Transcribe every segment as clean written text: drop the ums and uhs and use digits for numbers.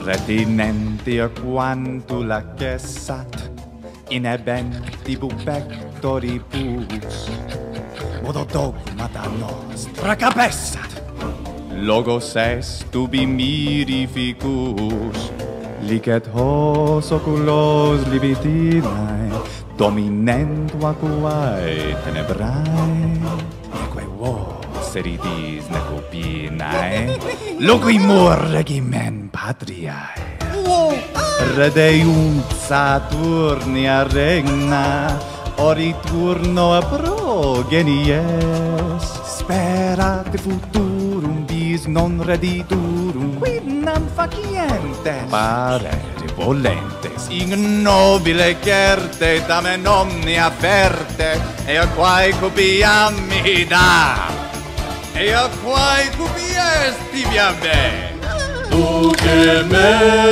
Retinenti quanto la chessat, inebenti pectoribus, modo dogmata nostra capessat, logos est ubi mirificus, licet hos oculos libidinae, dominent vacuae tenebrae, neque vos eridis necupinae, loquimur regimen patriae. Redeunt Saturnia regna, oriturno progenies, sperat futurum bis non rediturum, quid nam facientes, parere volentes, ignobile certe, tamen omnia ferte, ea quae cupiam mi da, ea quae cupi est tibia me. Duce me!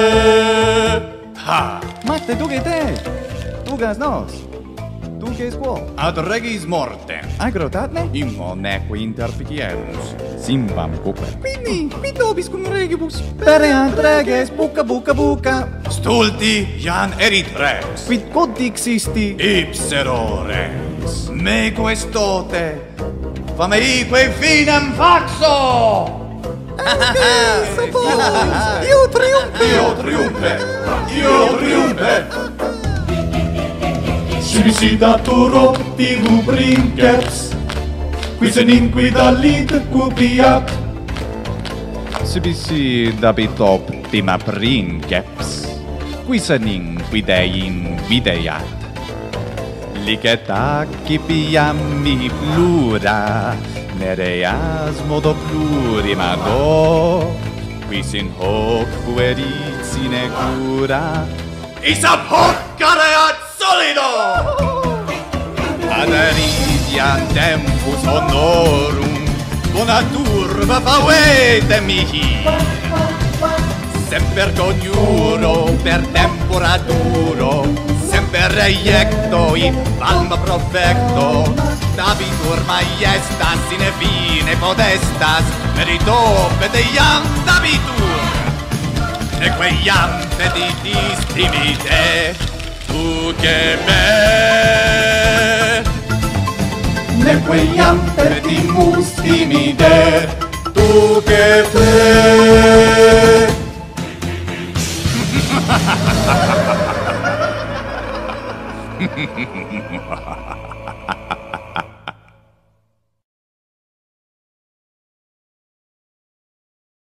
Ha! Matte, duce te! Ducas nos! Duces quo? Ad regis morte! Agrotatne? Immo neque interficierus, simbam cuper. Quindi, pitobis cum regibus, pereant reges, bucca, bucca, bucca. Stulti, Ian erit rex. Quid quod dixisti? Ipsero rex. Me questote, fameique finem faxo! Io triumfe! Io triumfe! Io triumfe! Sibi daturo tibu brinceps, quis inquida lid cupiat. Sibi dabit optima princeps, quis inquidein videat. Licet accipiam mi plura, nereas modo plurimago, quis in hoc fuerit sine cura, is ab hoc careat solido! Aderidiam tempus honorum, bona turba favete mihi, semper coniuro per tempora duro, semper reiecto in palma profecto, dabitur maiestas sine fine podestas, merito pedeiam dabitur, neque iam peditis timide, duce me. Neque iam pedimus timide, duce te. Ha ha ha ha ha.